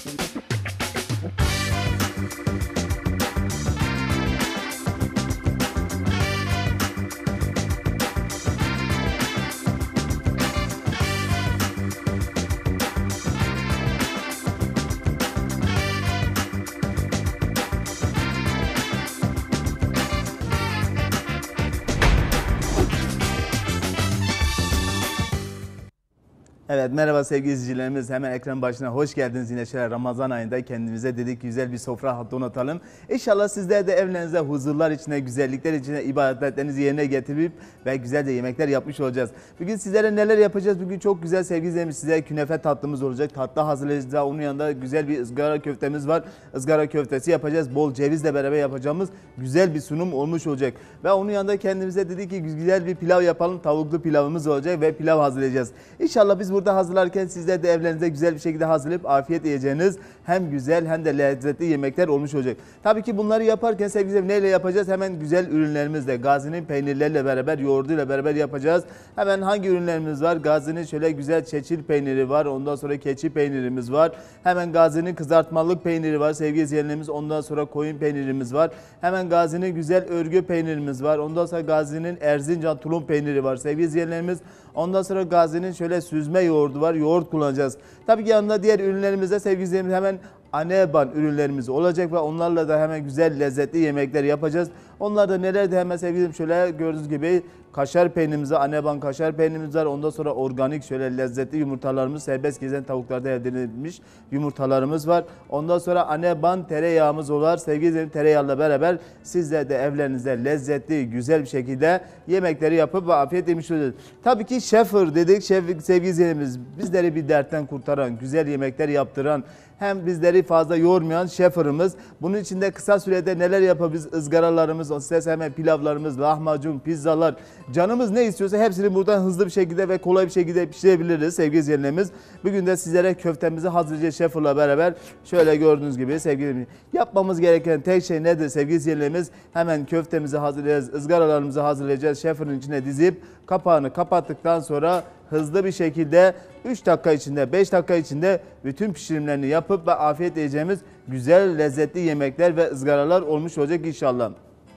Evet, merhaba sevgili izleyicilerimiz. Hemen ekran başına hoş geldiniz. Yine şöyle Ramazan ayında kendimize dedik güzel bir sofra donatalım. İnşallah sizler de evlerinize huzurlar içine, güzellikler içine ibadetlerinizi yerine getirip ve güzel de yemekler yapmış olacağız. Bugün sizlere neler yapacağız? Bugün çok güzel sevgili izleyicilerimiz, size künefe tatlımız olacak. Tatlı hazırlayacağız. Onun yanında güzel bir ızgara köftemiz var. Izgara köftesi yapacağız. Bol cevizle beraber yapacağımız güzel bir sunum olmuş olacak. Ve onun yanında kendimize dedik ki güzel bir pilav yapalım. Tavuklu pilavımız olacak ve pilav hazırlayacağız. İnşallah biz burada hazırlarken sizler de evlerinize güzel bir şekilde hazırlayıp afiyet yiyeceğiniz hem güzel hem de lezzetli yemekler olmuş olacak. Tabii ki bunları yaparken sevgili izleyicilerim neyle yapacağız? Hemen güzel ürünlerimizle, Gazi'nin peynirleriyle beraber, yoğurduyla beraber yapacağız. Hemen hangi ürünlerimiz var? Gazi'nin şöyle güzel çeçil peyniri var. Ondan sonra keçi peynirimiz var. Hemen Gazi'nin kızartmalık peyniri var sevgili izleyicilerimiz. Ondan sonra koyun peynirimiz var. Hemen Gazi'nin güzel örgü peynirimiz var. Ondan sonra Gazi'nin Erzincan tulum peyniri var sevgili izleyicilerimiz. Ondan sonra Gazi'nin şöyle süzme yoğurdu var. Yoğurt kullanacağız. Tabii ki yanında diğer ürünlerimizde sevgili izleyicilerimiz hemen Aneban ürünlerimiz olacak ve onlarla da hemen güzel lezzetli yemekler yapacağız. Onlar da neler de hemen sevgili şöyle gördüğünüz gibi kaşar peynirimiz var. Aneban kaşar peynirimiz var. Ondan sonra organik şöyle lezzetli yumurtalarımız, serbest gezen tavuklarda elde edilmiş yumurtalarımız var. Ondan sonra Aneban tereyağımız var. Sevgili tereyağıyla beraber sizler de evlerinizde lezzetli, güzel bir şekilde yemekleri yapıp ve afiyet yemiş olacağız. Tabii ki şefır dedik. Sevgili izleyicilerimiz bizleri bir dertten kurtaran, güzel yemekler yaptıran, hem bizleri fazla yormayan şefırımız. Bunun için de kısa sürede neler yapabiliriz? Izgaralarımız, o ses hemen pilavlarımız, lahmacun, pizzalar, canımız ne istiyorsa hepsini buradan hızlı bir şekilde ve kolay bir şekilde pişirebiliriz sevgili izleyicilerimiz. Bugün de sizlere köftemizi hazırlayacağız şefırla beraber. Şöyle gördüğünüz gibi sevgili izleyicilerimiz. Yapmamız gereken tek şey nedir sevgili izleyicilerimiz? Hemen köftemizi hazırlayacağız, ızgaralarımızı hazırlayacağız. Şefırın içine dizip kapağını kapattıktan sonra hızlı bir şekilde 3 dakika içinde 5 dakika içinde bütün pişirimlerini yapıp ve afiyet yiyeceğimiz güzel lezzetli yemekler ve ızgaralar olmuş olacak inşallah.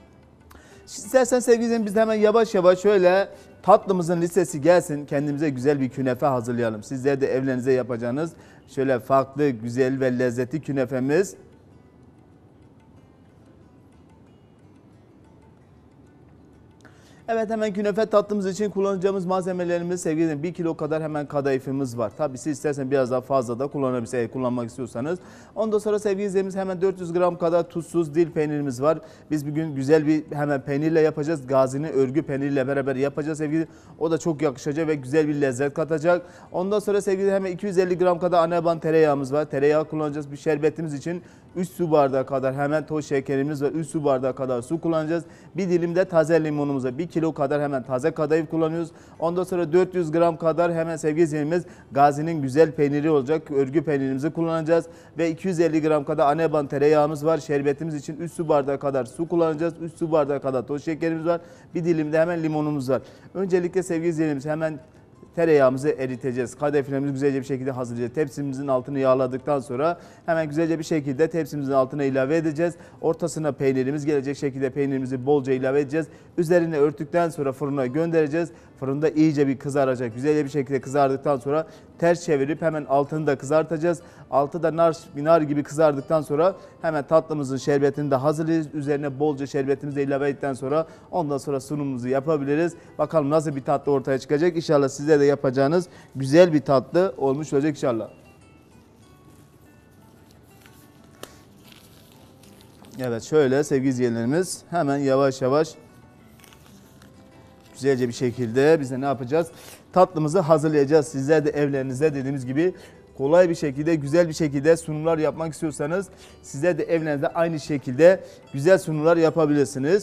İstersen sevgili izleyicilerim biz de hemen yavaş yavaş şöyle tatlımızın listesi gelsin. Kendimize güzel bir künefe hazırlayalım. Sizler de evlerinize yapacağınız şöyle farklı güzel ve lezzetli künefemiz. Evet, hemen künefe tatlımız için kullanacağımız malzemelerimiz sevgili 1 kilo kadar hemen kadayıfımız var. Tabii siz istersen biraz daha fazla da kullanabilirsiniz kullanmak istiyorsanız. Ondan sonra sevgili izleyicilerimiz hemen 400 gram kadar tuzsuz dil peynirimiz var. Biz bugün güzel bir hemen peynirle yapacağız. Gazi'nin örgü peyniriyle beraber yapacağız sevgili. O da çok yakışacak ve güzel bir lezzet katacak. Ondan sonra sevgili hemen 250 gram kadar Aneban tereyağımız var. Tereyağı kullanacağız. Bir şerbetimiz için 3 su bardağı kadar hemen toz şekerimiz var. 3 su bardağı kadar su kullanacağız. Bir dilim de taze limonumuz var. 1 kilo kadar hemen taze kadayıf kullanıyoruz. Ondan sonra 400 gram kadar hemen sevgili izleyicilerimiz Gazi'nin güzel peyniri olacak. Örgü peynirimizi kullanacağız. Ve 250 gram kadar Aneban tereyağımız var. Şerbetimiz için 3 su bardağı kadar su kullanacağız. 3 su bardağı kadar toz şekerimiz var. Bir dilim de hemen limonumuz var. Öncelikle sevgili izleyicilerimiz hemen tereyağımızı eriteceğiz. Kadayıflarımızı güzelce bir şekilde hazırlayacağız. Tepsimizin altını yağladıktan sonra hemen güzelce bir şekilde tepsimizin altına ilave edeceğiz. Ortasına peynirimiz gelecek şekilde peynirimizi bolca ilave edeceğiz. Üzerine örttükten sonra fırına göndereceğiz. Fırında iyice bir kızaracak. Güzelce bir şekilde kızardıktan sonra ters çevirip hemen altını da kızartacağız. Altı da nar gibi kızardıktan sonra hemen tatlımızın şerbetini de hazırlayacağız. Üzerine bolca şerbetimizi de ilave ettikten sonra ondan sonra sunumumuzu yapabiliriz. Bakalım nasıl bir tatlı ortaya çıkacak. İnşallah size de yapacağınız güzel bir tatlı olmuş olacak inşallah. Evet, şöyle sevgili izleyenlerimiz hemen yavaş yavaş güzelce bir şekilde biz de ne yapacağız? Tatlımızı hazırlayacağız. Sizler de evlerinizde dediğimiz gibi kolay bir şekilde, güzel bir şekilde sunumlar yapmak istiyorsanız sizler de evlerinizde aynı şekilde güzel sunumlar yapabilirsiniz.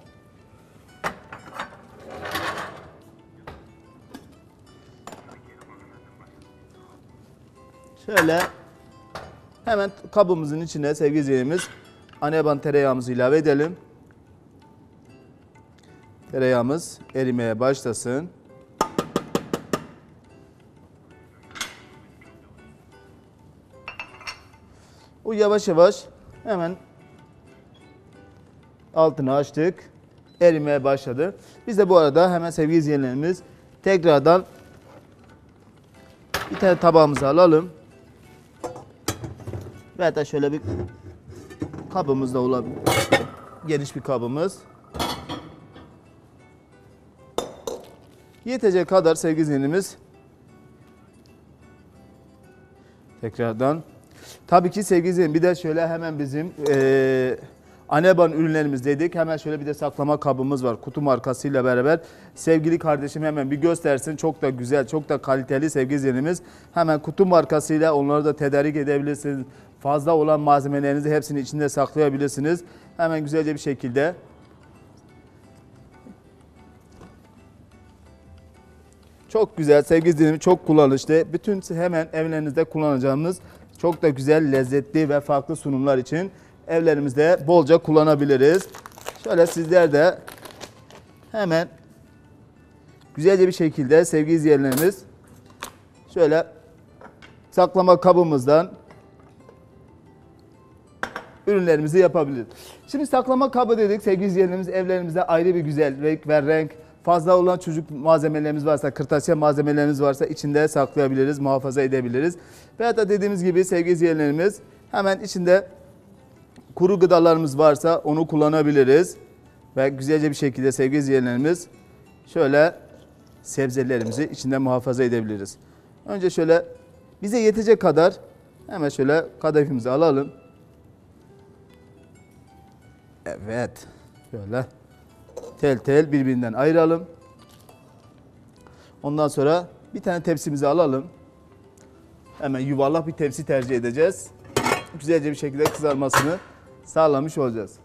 Şöyle hemen kabımızın içine sevgili izleyicilerimiz Aneban tereyağımızı ilave edelim. Tereyağımız erimeye başlasın. O yavaş yavaş hemen altını açtık. Erimeye başladı. Biz de bu arada hemen sevgili izleyenlerimiz tekrardan bir tane tabağımızı alalım. Ve hatta şöyle bir kabımız da olabilir. Geniş bir kabımız. Yetecek kadar sevgili izleyenimiz. Tekrardan. Tabii ki sevgili izleyenimiz bir de şöyle hemen bizim Aneban ürünlerimiz dedik. Hemen şöyle bir de saklama kabımız var. Kutu markasıyla beraber. Sevgili kardeşim hemen bir göstersin. Çok da güzel, çok da kaliteli sevgili izleyenimiz. Hemen kutu markasıyla onları da tedarik edebilirsiniz. Fazla olan malzemelerinizi hepsini içinde saklayabilirsiniz. Hemen güzelce bir şekilde. Çok güzel sevgili izleyenimiz, çok kullanışlı. Bütün hemen evlerinizde kullanacağımız çok da güzel, lezzetli ve farklı sunumlar için evlerimizde bolca kullanabiliriz. Şöyle sizler de hemen güzelce bir şekilde sevgili izleyenlerimiz şöyle saklama kabımızdan ürünlerimizi yapabiliriz. Şimdi saklama kabı dedik sevgili izleyenlerimiz, evlerimizde ayrı bir güzellik ve renk, fazla olan çocuk malzemelerimiz varsa, kırtasiye malzemelerimiz varsa içinde saklayabiliriz, muhafaza edebiliriz. Veyahut da dediğimiz gibi sevgili izleyenlerimiz hemen içinde kuru gıdalarımız varsa onu kullanabiliriz. Ve güzelce bir şekilde sevgili izleyenlerimiz şöyle sebzelerimizi içinde muhafaza edebiliriz. Önce şöyle bize yetecek kadar hemen şöyle kadayıfımızı alalım. Evet. Şöyle tel tel birbirinden ayıralım. Ondan sonra bir tane tepsimizi alalım. Hemen yuvarlak bir tepsi tercih edeceğiz. Güzelce bir şekilde kızarmasını sağlamış olacağız.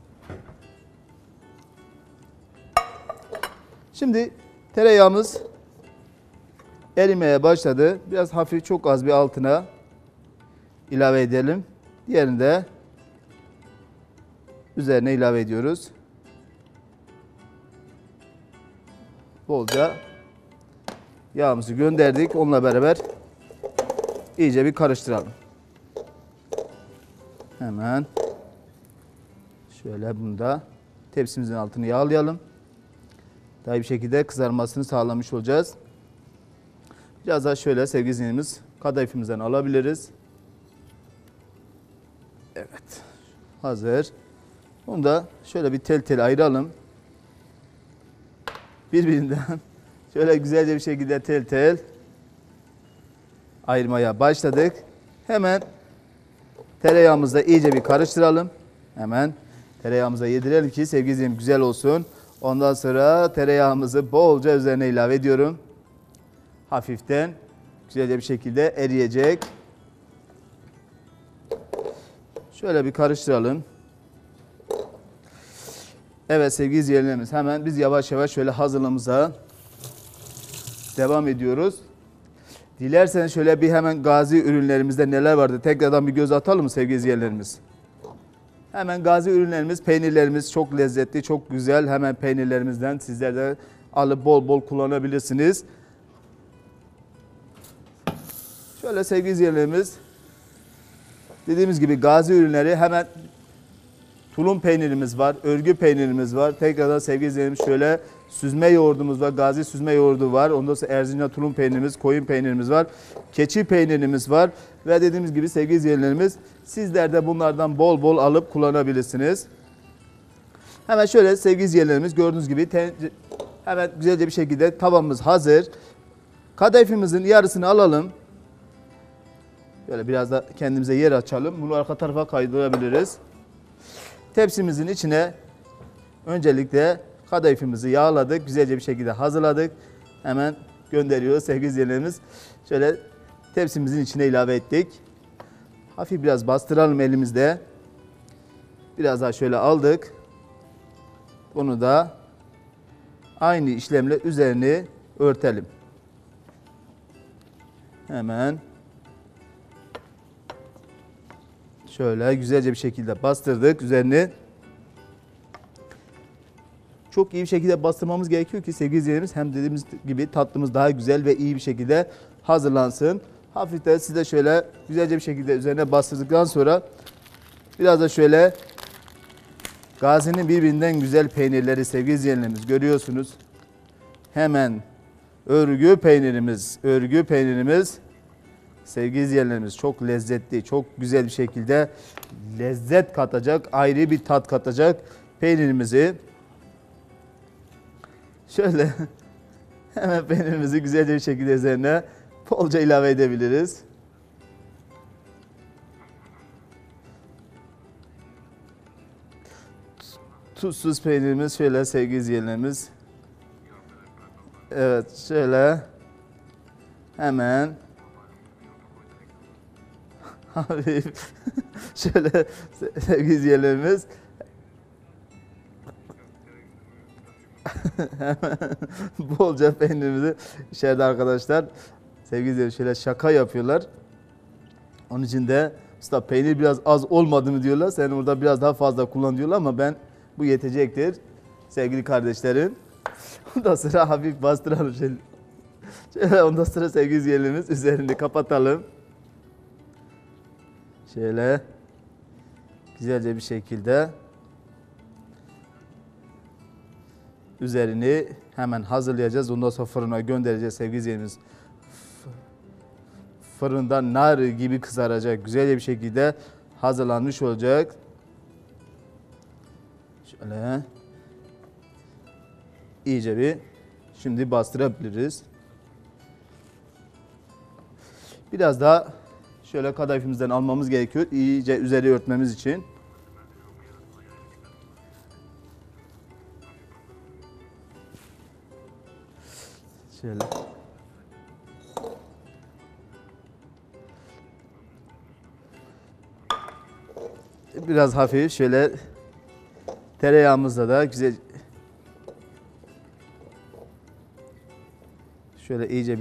Şimdi tereyağımız erimeye başladı. Biraz hafif, çok az bir altına ilave edelim. Diğerini de üzerine ilave ediyoruz. Bolca yağımızı gönderdik. Onunla beraber iyice bir karıştıralım. Hemen şöyle bunu da tepsimizin altını yağlayalım. Daha iyi bir şekilde kızarmasını sağlamış olacağız. Biraz daha şöyle sevgili izleyenlerimiz kadayıfımızdan alabiliriz. Evet. Hazır. Bunu da şöyle bir tel tel ayıralım. Birbirinden şöyle güzelce bir şekilde tel tel ayırmaya başladık. Hemen tereyağımızda iyice bir karıştıralım. Hemen tereyağımıza yedirelim ki sevgili izleyicilerim güzel olsun. Ondan sonra tereyağımızı bolca üzerine ilave ediyorum. Hafiften güzelce bir şekilde eriyecek. Şöyle bir karıştıralım. Evet sevgili izleyicilerimiz, hemen biz yavaş yavaş şöyle hazırlığımıza devam ediyoruz. Dilerseniz şöyle bir hemen Gazi ürünlerimizde neler vardı tekrardan bir göz atalım mı sevgili izleyicilerimiz? Hemen Gazi ürünlerimiz, peynirlerimiz çok lezzetli, çok güzel. Hemen peynirlerimizden sizler de alıp bol bol kullanabilirsiniz. Şöyle sevgili izleyicilerimiz, dediğimiz gibi Gazi ürünleri, hemen tulum peynirimiz var, örgü peynirimiz var. Tekrardan sevgili izleyicilerimiz şöyle süzme yoğurdumuz var, Gazi süzme yoğurdu var. Ondan sonra Erzincan tulum peynirimiz, koyun peynirimiz var, keçi peynirimiz var. Ve dediğimiz gibi sevgili izleyicilerimiz, sizler de bunlardan bol bol alıp kullanabilirsiniz. Hemen şöyle sevgili izleyicilerimiz, gördüğünüz gibi hemen güzelce bir şekilde tavamız hazır. Kadayıfımızın yarısını alalım. Böyle biraz da kendimize yer açalım. Bunu arka tarafa kaydırabiliriz. Tepsimizin içine öncelikle kadayıfımızı yağladık. Güzelce bir şekilde hazırladık. Hemen gönderiyoruz sevgili izleyicilerimiz. Şöyle tepsimizin içine ilave ettik. Hafif biraz bastıralım elimizde. Biraz daha şöyle aldık. Bunu da aynı işlemle üzerini örtelim. Hemen şöyle güzelce bir şekilde bastırdık üzerini. Çok iyi bir şekilde bastırmamız gerekiyor ki sevgili izleyicilerimiz, hem dediğimiz gibi tatlımız daha güzel ve iyi bir şekilde hazırlansın. Hafif de size şöyle güzelce bir şekilde üzerine bastırdıktan sonra Biraz da şöyle Gazi'nin birbirinden güzel peynirleri sevgili izleyenlerimiz görüyorsunuz. Hemen örgü peynirimiz sevgili izleyenlerimiz çok lezzetli, çok güzel bir şekilde lezzet katacak, ayrı bir tat katacak peynirimizi şöyle hemen peynirimizi güzelce bir şekilde üzerine bolca ilave edebiliriz. Tuzsuz peynirimiz şöyle sevgili izleyenlerimiz. Evet şöyle hemen hafif şöyle sevgili izleyenlerimiz hemen bolca peynirimizi içeride arkadaşlar sevgili izleyenler şöyle şaka yapıyorlar. Onun için de usta peynir biraz az olmadı mı diyorlar. Sen orada biraz daha fazla kullan diyorlar ama ben bu yetecektir sevgili kardeşlerim. Ondan sonra hafif bastıralım şöyle ondan sonra sevgili izleyenlerimiz üzerini kapatalım. Şöyle güzelce bir şekilde üzerini hemen hazırlayacağız. Ondan sonra fırına göndereceğiz sevgili izleyenlerimiz. Fırında nar gibi kızaracak. Güzelce bir şekilde hazırlanmış olacak. Şöyle iyice bir şimdi bastırabiliriz. Biraz daha şöyle kadayıfımızdan almamız gerekiyor. İyice üzeri örtmemiz için. Şöyle. Biraz hafif şöyle tereyağımızla da güzel şöyle iyice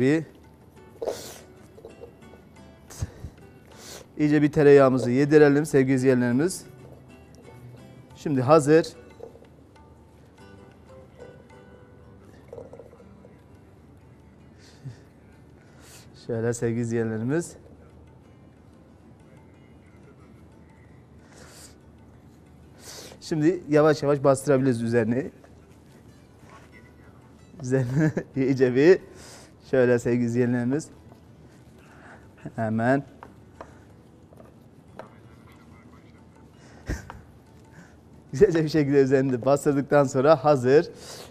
bir tereyağımızı yedirelim sevgili izleyenlerimiz. Şimdi hazır. Şöyle sevgili izleyenlerimiz. Şimdi yavaş yavaş bastırabiliriz üzerine. Üzerine iyice bir şöyle sevgili izleyenlerimiz. Hemen. Güzelce bir şekilde üzerinde bastırdıktan sonra hazır.